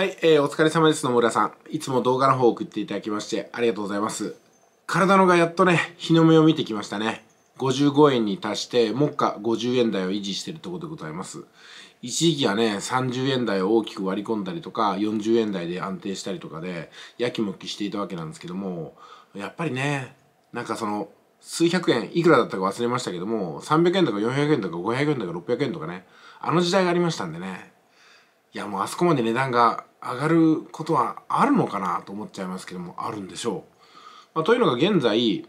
はい、お疲れ様です。野村さん。いつも動画の方を送っていただきましてありがとうございます。体のがやっとね、日の目を見てきましたね。55円に達して、目下50円台を維持しているところでございます。一時期はね、30円台を大きく割り込んだりとか、40円台で安定したりとかで、やきもきしていたわけなんですけども、やっぱりね、数百円、いくらだったか忘れましたけども、300円とか400円とか500円とか600円とかね、あの時代がありましたんでね、いやもうあそこまで値段が上がることはあるのかなと思っちゃいますけども、あるんでしょう。というのが現在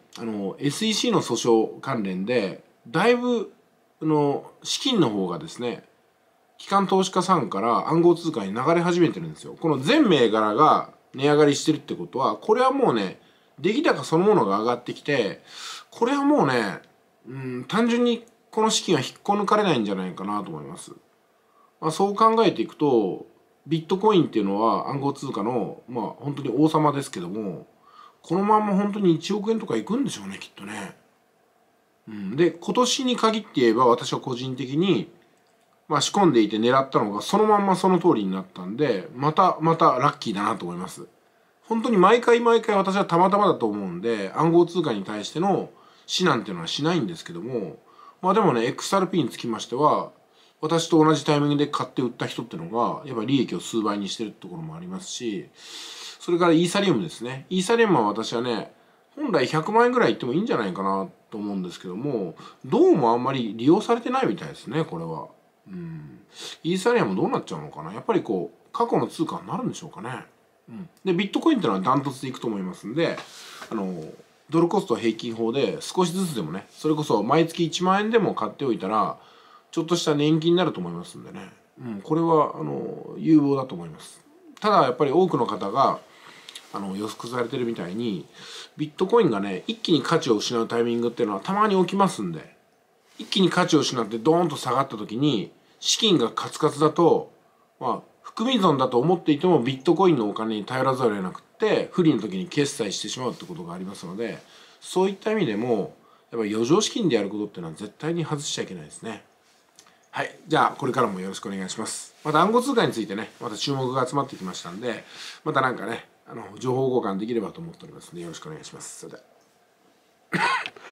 SEC の訴訟関連でだいぶ資金の方がですね、機関投資家さんから暗号通貨に流れ始めてるんですよ。この全銘柄が値上がりしてるってことは、これはもうね、出来高そのものが上がってきて、これはもうね、単純にこの資金は引っこ抜かれないんじゃないかなと思います。そう考えていくと、ビットコインっていうのは暗号通貨の本当に王様ですけども、このまま本当に1億円とかいくんでしょうね、きっとね。で今年に限って言えば、私は個人的に仕込んでいて狙ったのがそのまんまその通りになったんで、またラッキーだなと思います。本当に毎回私はたまたまだと思うんで、暗号通貨に対しての指南っていうのはしないんですけども、でもね、 XRP につきましては、私と同じタイミングで買って売った人っていうのがやっぱり利益を数倍にしてるところもありますし、それからイーサリアムですね。イーサリアムは私はね、本来100万円ぐらいいってもいいんじゃないかなと思うんですけども、どうもあんまり利用されてないみたいですね、これは。イーサリアムどうなっちゃうのかな。やっぱり過去の通貨になるんでしょうかね。でビットコインっていうのはダントツでいくと思いますんで、ドルコスト平均法で少しずつでもね、それこそ毎月1万円でも買っておいたらちょっとした年金になると思いますんでね、これは有望だと思います。ただやっぱり多くの方が予測されてるみたいに、ビットコインがね一気に価値を失うタイミングっていうのはたまに起きますんで、一気に価値を失ってドーンと下がった時に資金がカツカツだと、含み損だと思っていてもビットコインのお金に頼らざるを得なくって不利の時に決済してしまうってことがありますので、そういった意味でもやっぱり余剰資金でやることっていうのは絶対に外しちゃいけないですね。はい、じゃあこれからもよろしくお願いします。また暗号通貨についてね、また注目が集まってきましたんで、また情報交換できればと思っておりますので、よろしくお願いします。それでは。